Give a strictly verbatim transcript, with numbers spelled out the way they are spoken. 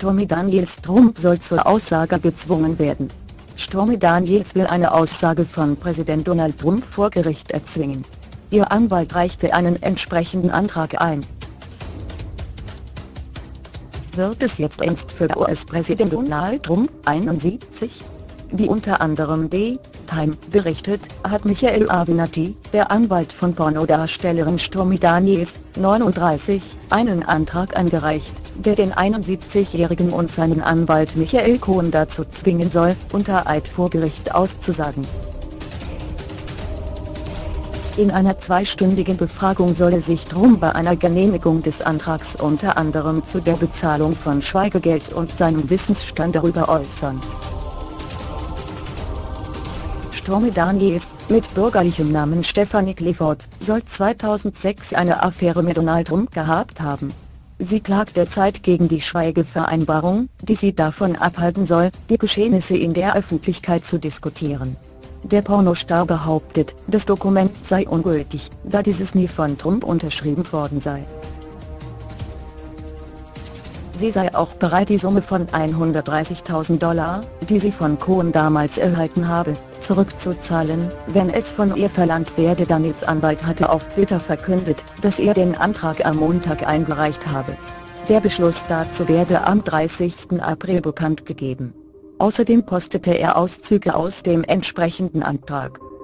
Stormy Daniels Trump soll zur Aussage gezwungen werden. Stormy Daniels will eine Aussage von Präsident Donald Trump vor Gericht erzwingen. Ihr Anwalt reichte einen entsprechenden Antrag ein. Wird es jetzt ernst für U S-Präsident Donald Trump, einundsiebzig? Wie unter anderem die Time berichtet, hat Michael Avenatti, der Anwalt von Pornodarstellerin Stormy Daniels, neununddreißig, einen Antrag eingereicht, der den einundsiebzigjährigen und seinen Anwalt Michael Cohen dazu zwingen soll, unter Eid vor Gericht auszusagen. In einer zweistündigen Befragung solle sich Trump bei einer Genehmigung des Antrags unter anderem zu der Bezahlung von Schweigegeld und seinem Wissensstand darüber äußern. Stormy Daniels, mit bürgerlichem Namen Stephanie Clifford, soll zweitausendsechs eine Affäre mit Donald Trump gehabt haben. Sie klagt derzeit gegen die Schweigevereinbarung, die sie davon abhalten soll, die Geschehnisse in der Öffentlichkeit zu diskutieren. Der Pornostar behauptet, das Dokument sei ungültig, da dieses nie von Trump unterschrieben worden sei. Sie sei auch bereit, die Summe von hundertdreißigtausend Dollar, die sie von Cohen damals erhalten habe, zurückzuzahlen, wenn es von ihr verlangt werde. Daniels Anwalt hatte auf Twitter verkündet, dass er den Antrag am Montag eingereicht habe. Der Beschluss dazu werde am dreißigsten April bekannt gegeben. Außerdem postete er Auszüge aus dem entsprechenden Antrag.